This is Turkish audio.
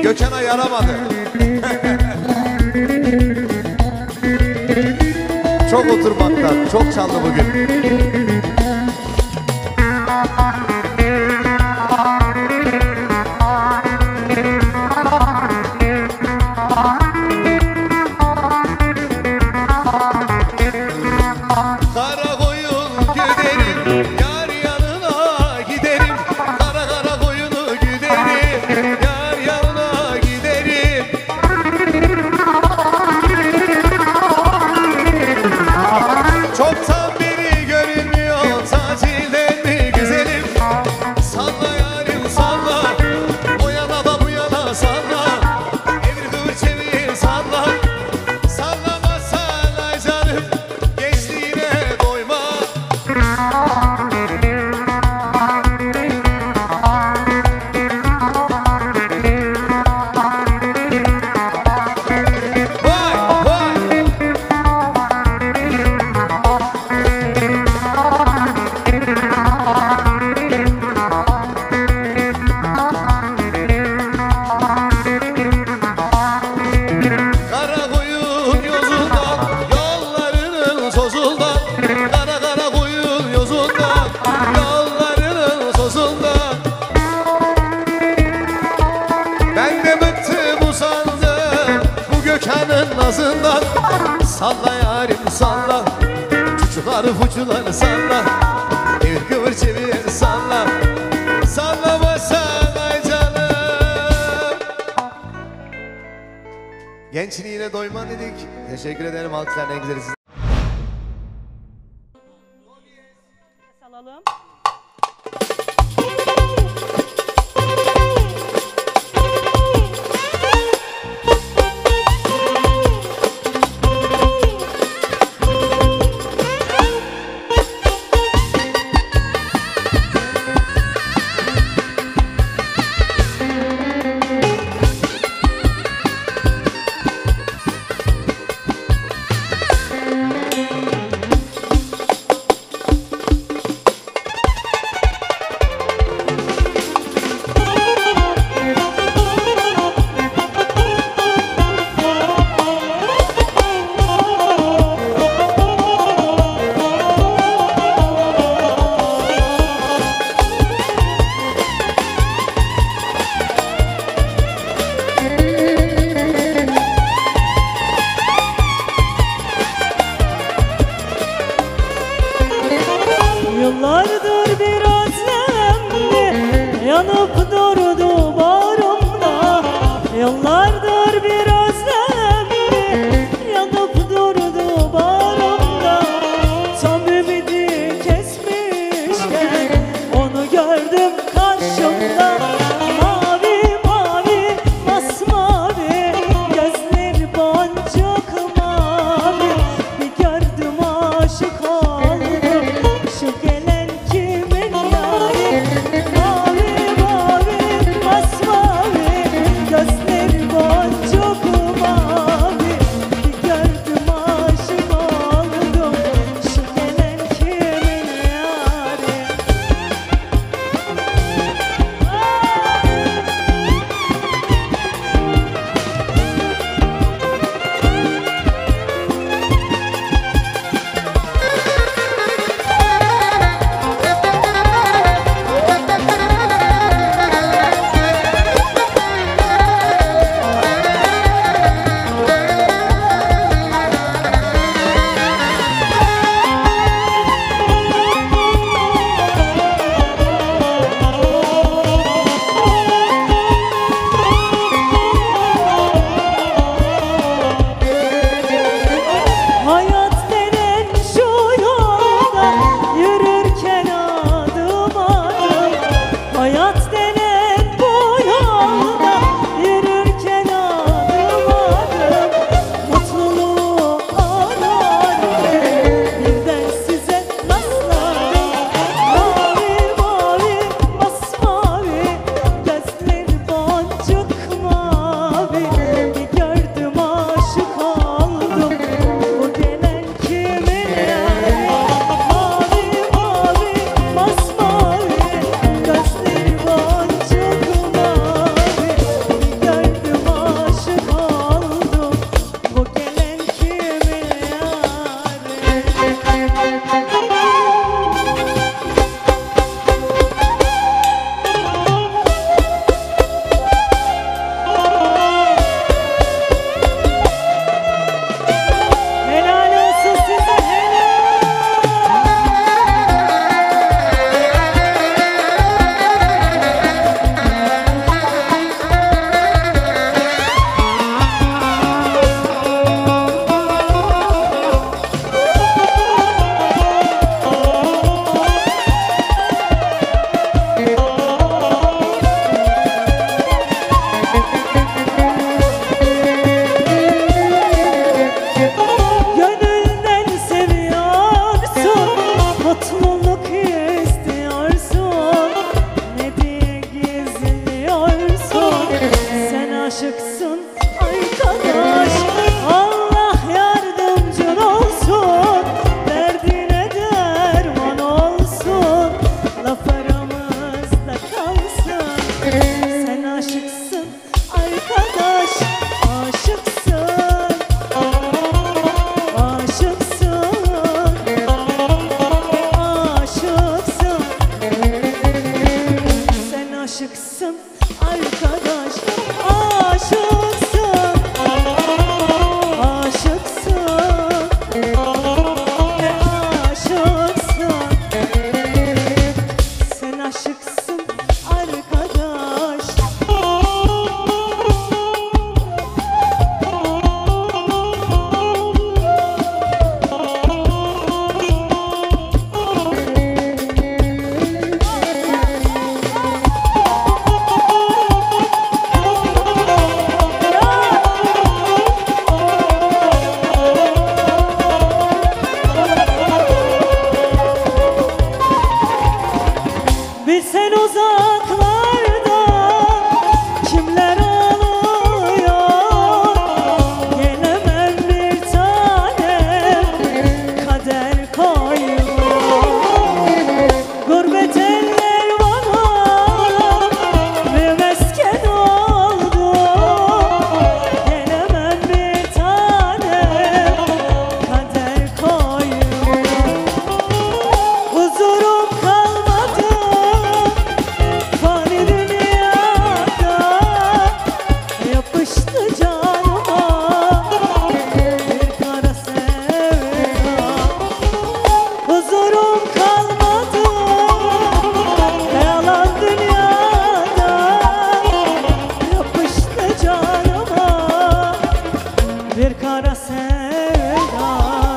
Gökhan'a yaramadı. Çok oturmaktan, çok çaldı bugün. Salla yarim salla, çocukları fucuları salla, bir kıvır çevir salla, sallamasana canım. Gençliğine doyma dedik. Teşekkür ederim, alkışların en güzeli siz. Salalım. Yıllardır bir özlemle yanıp durdu bağrımda. Yıllardır bir özlemle yanıp durdu bağrımda. Tam ümidi kesmişken onu gördüm karşımda. Mavi mavi masmavi gözleri boncuk mavi. Bir gördüm aşık oldum. Şu gelen kimin yari? Mavi mavi masmavi gözleri boncuk mavi. Bir gördüm aşık oldum. Şu gelen kimin yari? Hayat denen şu yolda yürürken adım adım. Hayat denen bu yolda yürürken adım adım. Mutluluğu ararken birden size rastladım. Mavi mavi masmavi gözleri boncuk mavi. Bir gördüm aşık oldum. Bu gelen kimin yari? Mavi mavi masmavi gözleri boncuk mavi. sevda